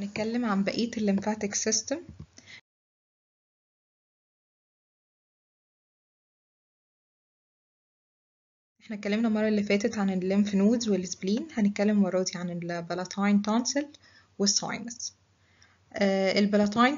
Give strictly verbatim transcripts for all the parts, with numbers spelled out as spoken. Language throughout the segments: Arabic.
هنتكلم عن بقية الليمفاتيك سيستم. احنا اتكلمنا المرة اللي فاتت عن الليمف نودز والسبلين، هنتكلم المرة دي عن البلاتاين تونسل والساينس. آه البلاتاين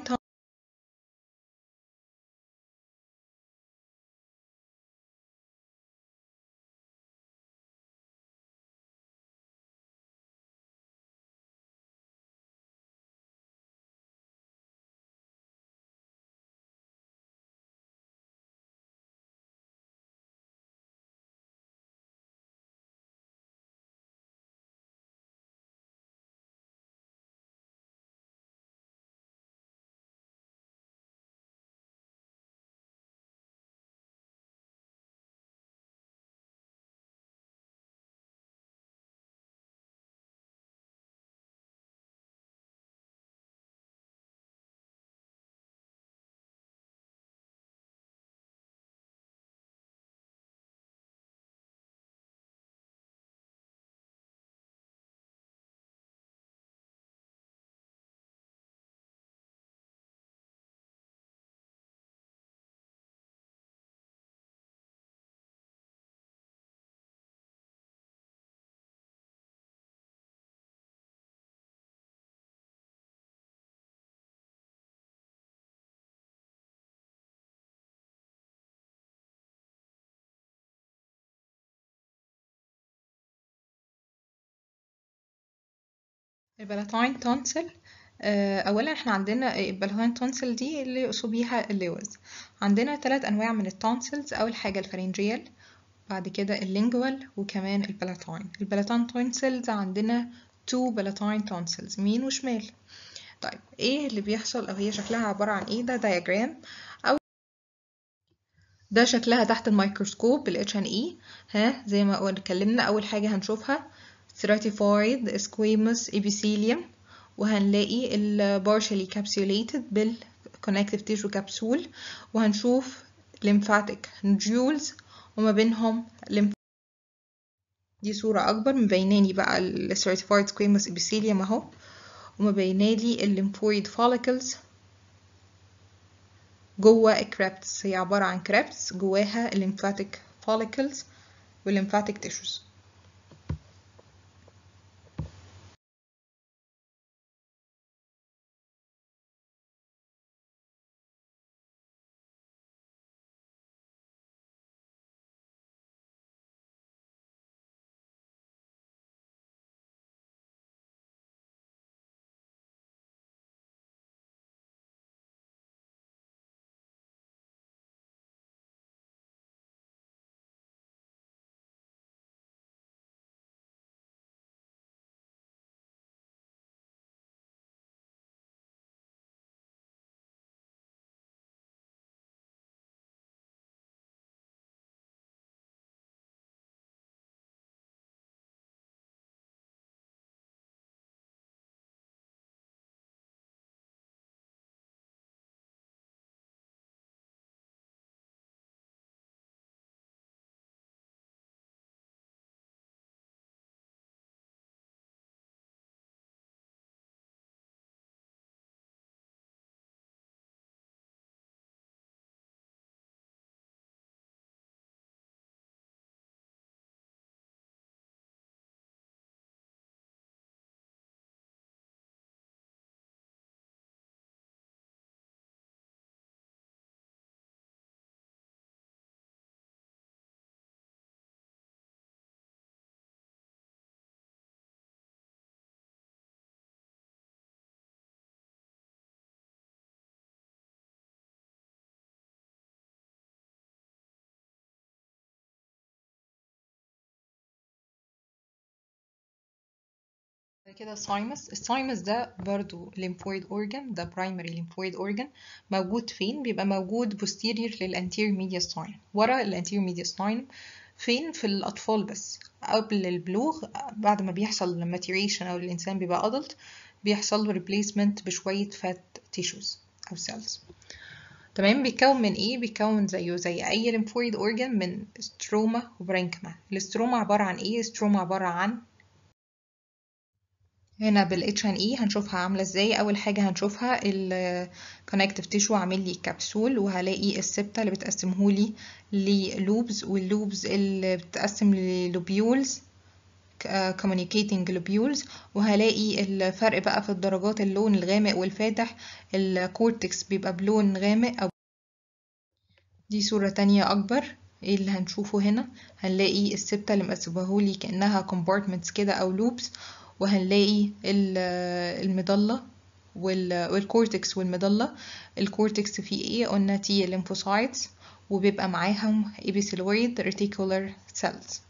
البلاتاين تونسل. اولا احنا عندنا البلاتاين تونسل دي اللي يقصد بيها اللوز. عندنا ثلاث انواع من التونسلز. اول حاجه الفارنجيال، بعد كده اللينجوال، وكمان البلاتاين. البلاتاين تونسلز عندنا تو بلاتاين تونسلز، يمين وشمال. طيب ايه اللي بيحصل او هي شكلها عباره عن ايه؟ ده دايجرام او ده شكلها تحت الميكروسكوب بالاتش ان اي. ها زي ما اتكلمنا، اول حاجه هنشوفها stratified squamous epithelium، وهنلاقي ال partially capsulated بال connective tissue capsule، وهنشوف lymphatic nodules وما بينهم lymph. دي صورة أكبر مبيناني بقى ال stratified squamous epithelium اهو، ومبينالي ال lymphoid follicles جوه الكريبتس. هي عبارة عن كريبتس جواها ال lymphatic follicles وال lymphatic tissues. كده السايمس. السايمس ده برضو lymphoid organ، ده primary lymphoid organ. موجود فين؟ بيبقى موجود posterior للانتير mediastinum، ورا الانتير mediastinum. فين؟ في الأطفال بس. قبل البلوغ، بعد ما بيحصل maturation أو الإنسان بيبقى adult، بيحصل له replacement بشوية fat tissues أو cells. تمام. بيتكون من ايه؟ بيتكون زيه زي اي lymphoid organ من ستروما وبرينكما. الاستروما عبارة عن ايه؟ ستروما عبارة عن هنا بال H and E هنشوفها عاملة ازاي. أول حاجة هنشوفها ال connective tissue عامل لي كبسول، وهلاقي السبتة اللي بتقسمهولي للوبز، واللوبز اللي بتقسم للوبيولز communicating lobules، وهلاقي الفرق بقى في الدرجات، اللون الغامق والفاتح. الكورتكس بيبقى بلون غامق. أو دي صورة تانية أكبر. ايه اللي هنشوفه هنا؟ هنلاقي السبتة اللي مقسمهولي كأنها compartments كده أو loops، وهنلاقي المضلة والكورتكس والمضلة. الكورتكس فيه ايه؟ قلنا T lymphocytes، وبيبقى معاهم epithelioid reticular cells.